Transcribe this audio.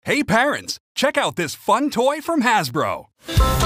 Hey parents, check out this fun toy from Hasbro.